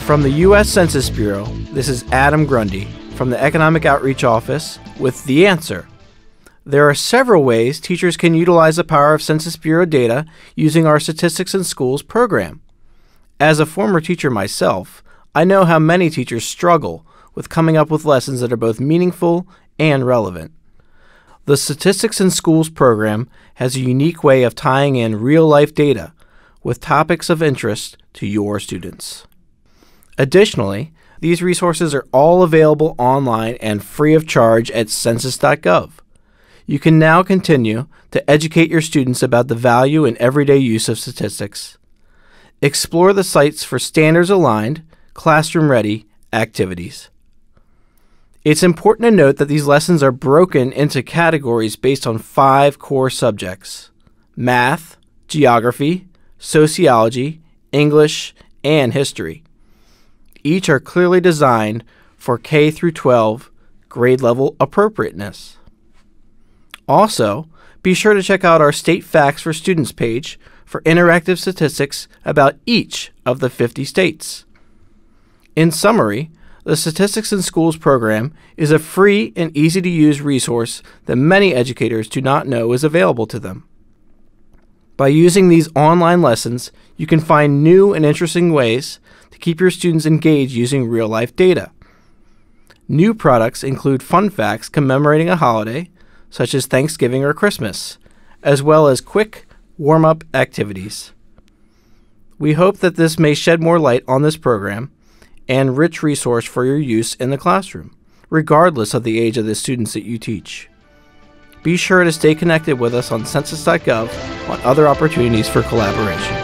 From the U.S. Census Bureau, this is Adam Grundy from the Economic Outreach Office with the answer. There are several ways teachers can utilize the power of Census Bureau data using our Statistics in Schools program. As a former teacher myself, I know how many teachers struggle with coming up with lessons that are both meaningful and relevant. The Statistics in Schools program has a unique way of tying in real-life data with topics of interest to your students. Additionally, these resources are all available online and free of charge at census.gov. You can now continue to educate your students about the value and everyday use of statistics. Explore the sites for standards-aligned, classroom-ready activities. It's important to note that these lessons are broken into categories based on 5 core subjects: math, geography, sociology, English, and history. Each are clearly designed for K through 12 grade level appropriateness. Also, be sure to check out our State Facts for Students page for interactive statistics about each of the 50 states. In summary, the Statistics in Schools program is a free and easy-to-use resource that many educators do not know is available to them. By using these online lessons, you can find new and interesting ways to keep your students engaged using real-life data. New products include fun facts commemorating a holiday, such as Thanksgiving or Christmas, as well as quick warm-up activities. We hope that this may shed more light on this program and rich resource for your use in the classroom, regardless of the age of the students that you teach. Be sure to stay connected with us on census.gov on other opportunities for collaboration.